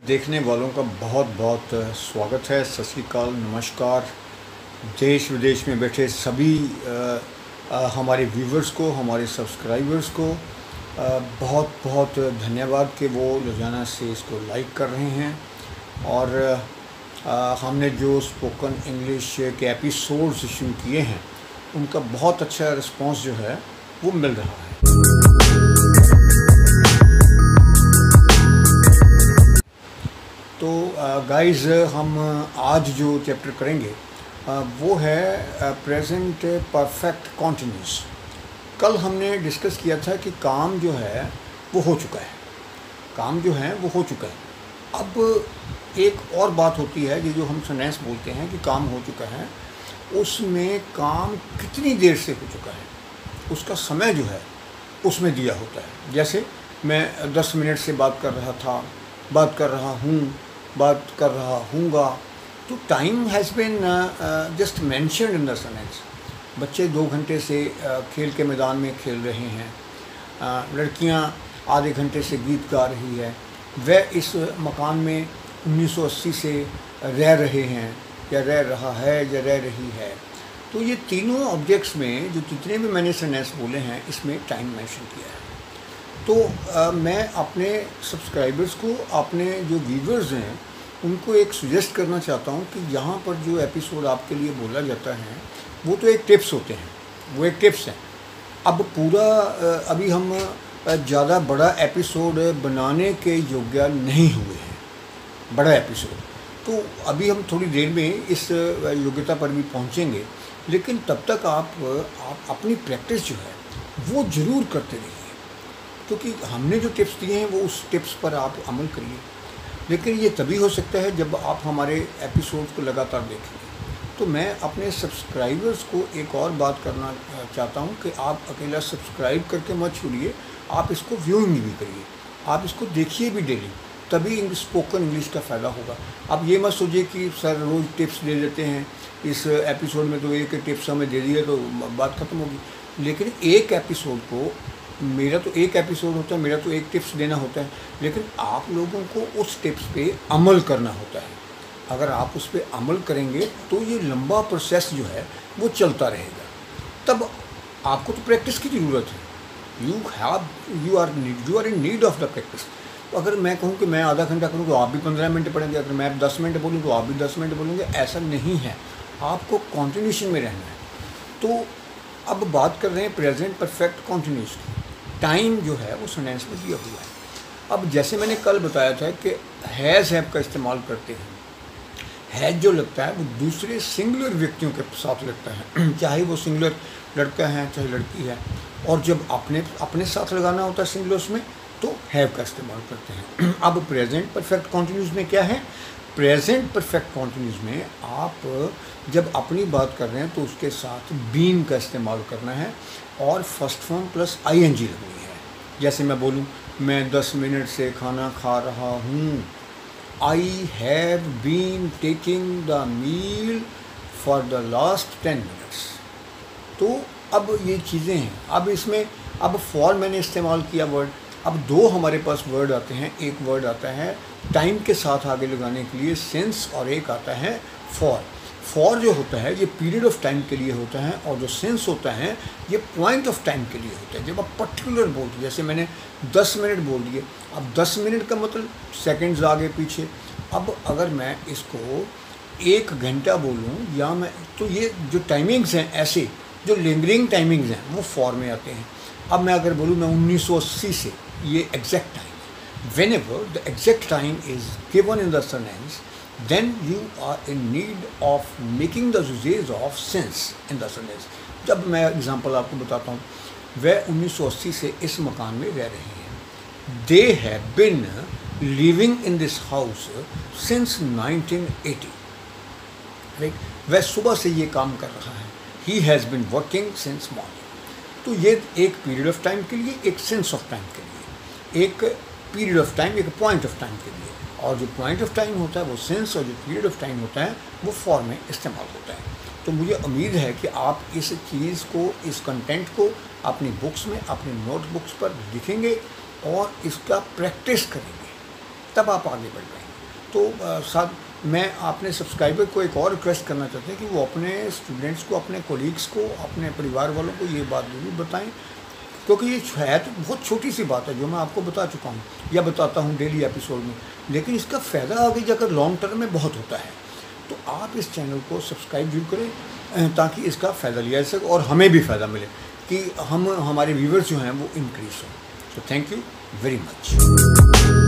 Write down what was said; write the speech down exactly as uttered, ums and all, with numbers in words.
देखने वालों का बहुत बहुत स्वागत है। सत श्री अकाल, नमस्कार। देश विदेश में बैठे सभी आ, आ, हमारे व्यूवर्स को, हमारे सब्सक्राइबर्स को आ, बहुत बहुत धन्यवाद कि वो रोज़ाना से इसको लाइक कर रहे हैं। और आ, हमने जो स्पोकन इंग्लिश के एपिसोड्स शुरू किए हैं उनका बहुत अच्छा रिस्पांस जो है वो मिल रहा है। तो गाइस, हम आज जो चैप्टर करेंगे आ, वो है प्रेजेंट परफेक्ट कॉन्टिन्यूस। कल हमने डिस्कस किया था कि काम जो है वो हो चुका है, काम जो है वो हो चुका है। अब एक और बात होती है, ये जो हम सेंटेंस बोलते हैं कि काम हो चुका है, उसमें काम कितनी देर से हो चुका है उसका समय जो है उसमें दिया होता है। जैसे मैं दस मिनट से बात कर रहा था, बात कर रहा हूँ, बात कर रहा हूँगा, तो time has been just mentioned in the sentence. बच्चे दो घंटे से uh, खेल के मैदान में खेल रहे हैं, uh, लड़कियाँ आधे घंटे से गीत गा रही है, वह इस मकान में उन्नीस सौ अस्सी से रह रहे हैं या रह रहा है या रह रही है। तो ये तीनों ऑब्जेक्ट्स में जो जितने भी मैंने सेंटेंस बोले हैं इसमें टाइम मेंशन किया है। तो आ, मैं अपने सब्सक्राइबर्स को, अपने जो व्यूवर्स हैं उनको एक सजेस्ट करना चाहता हूँ कि यहाँ पर जो एपिसोड आपके लिए बोला जाता है वो तो एक टिप्स होते हैं, वो एक टिप्स हैं। अब पूरा अभी हम ज़्यादा बड़ा एपिसोड बनाने के योग्य नहीं हुए हैं, बड़ा एपिसोड। तो अभी हम थोड़ी देर में इस योग्यता पर भी पहुँचेंगे, लेकिन तब तक आप, आप अपनी प्रैक्टिस जो है वो ज़रूर करते रहिए, क्योंकि हमने जो टिप्स दिए हैं वो उस टिप्स पर आप अमल करिए। लेकिन ये तभी हो सकता है जब आप हमारे एपिसोड को लगातार देखेंगे। तो मैं अपने सब्सक्राइबर्स को एक और बात करना चाहता हूँ कि आप अकेला सब्सक्राइब करके मत छोड़िए, आप इसको व्यूइंग भी करिए, आप इसको देखिए भी डेली, तभी स्पोकन इंग्लिश का फ़ायदा होगा। आप ये मत सोचिए कि सर रोज़ टिप्स दे देते हैं, इस एपिसोड में तो एक टिप्स हमें दे दिए तो बात ख़त्म होगी। लेकिन एक एपिसोड को, मेरा तो एक एपिसोड होता है, मेरा तो एक टिप्स देना होता है, लेकिन आप लोगों को उस टिप्स पे अमल करना होता है। अगर आप उस पर अमल करेंगे तो ये लंबा प्रोसेस जो है वो चलता रहेगा। तब आपको तो प्रैक्टिस की ज़रूरत है। You have you are you are in need of the practice. तो अगर मैं कहूँ कि मैं आधा घंटा करूँ तो आप भी पंद्रह मिनट पढ़ेंगे, अगर मैं दस मिनट बोलूँ तो आप भी दस मिनट बोलेंगे, ऐसा नहीं है। आपको कॉन्टिन्यूशन में रहना है। तो अब बात कर रहे हैं प्रेजेंट परफेक्ट कॉन्टिन्यूस की। टाइम जो है वो सेंटेंस में दिया हुआ है। अब जैसे मैंने कल बताया था कि हैज़ हैव का इस्तेमाल करते हैं। हैज़ जो लगता है वो दूसरे सिंगुलर व्यक्तियों के साथ लगता है, चाहे वो सिंगुलर लड़का है चाहे लड़की है। और जब अपने अपने साथ लगाना होता है सिंगुलर्स में तो हैव का इस्तेमाल करते हैं। अब प्रेजेंट परफेक्ट कॉन्टिन्यूस में क्या है? प्रेजेंट परफेक्ट कॉन्टिन्यूस में आप जब अपनी बात कर रहे हैं तो उसके साथ बीन का इस्तेमाल करना है और first form plus I N G लगनी है। जैसे मैं बोलूँ, मैं दस मिनट से खाना खा रहा हूँ, I have been taking the meal for the last ten minutes. तो अब ये चीज़ें हैं। अब इसमें अब फॉर मैंने इस्तेमाल किया वर्ड। अब दो हमारे पास वर्ड आते हैं, एक वर्ड आता है टाइम के साथ आगे लगाने के लिए सिंस, और एक आता है फॉर। फॉर जो होता है ये पीरियड ऑफ टाइम के लिए होता है, और जो सिंस होता है ये पॉइंट ऑफ टाइम के लिए होता है। जब आप पर्टिकुलर बोलते, जैसे मैंने दस मिनट बोल दिए, अब दस मिनट का मतलब सेकंड्स आगे पीछे। अब अगर मैं इसको एक घंटा बोलूँ या मैं, तो ये जो टाइमिंग्स हैं, ऐसे जो लिंगरिंग टाइमिंग्स हैं वो फॉर में आते हैं। अब मैं अगर बोलूँ मैं उन्नीस सौ अस्सी से, ये एग्जैक्ट टाइम है। whenever the exact time is given in the sentence, then you are in need of making the usage of since in the sentence. जब मैं एग्जांपल आपको बताता हूँ, वह उन्नीस सौ अस्सी से इस मकान में रह रहे हैं। They have been living in this house since nineteen eighty. Right? वह सुबह से ये काम कर रहा है। He has been working since morning. तो ये एक पीरियड ऑफ टाइम के लिए, एक सेंस ऑफ टाइम के लिए, एक पीरियड ऑफ टाइम, एक पॉइंट ऑफ टाइम के लिए। और जो पॉइंट ऑफ टाइम होता है वो सेंस, और जो पीरियड ऑफ टाइम होता है वो फॉर में इस्तेमाल होता है। तो मुझे उम्मीद है कि आप इस चीज़ को, इस कंटेंट को अपनी बुक्स में, अपनी नोटबुक्स पर लिखेंगे और इसका प्रैक्टिस करेंगे, तब आप आगे बढ़ पाएंगे। तो आ, साथ मैं अपने सब्सक्राइबर को एक और रिक्वेस्ट करना चाहते हैं कि वो अपने स्टूडेंट्स को, अपने कोलीग्स को, अपने परिवार वालों को ये बात ज़रूर बताएं, क्योंकि ये है तो बहुत छोटी सी बात है जो मैं आपको बता चुका हूँ या बताता हूँ डेली एपिसोड में, लेकिन इसका फ़ायदा आगे जाकर लॉन्ग टर्म में बहुत होता है। तो आप इस चैनल को सब्सक्राइब जरूर करें ताकि इसका फ़ायदा लिया जा सके और हमें भी फ़ायदा मिले कि हम हमारे व्यूवर्स जो हैं वो इंक्रीज़ हों। तो थैंक यू वेरी मच।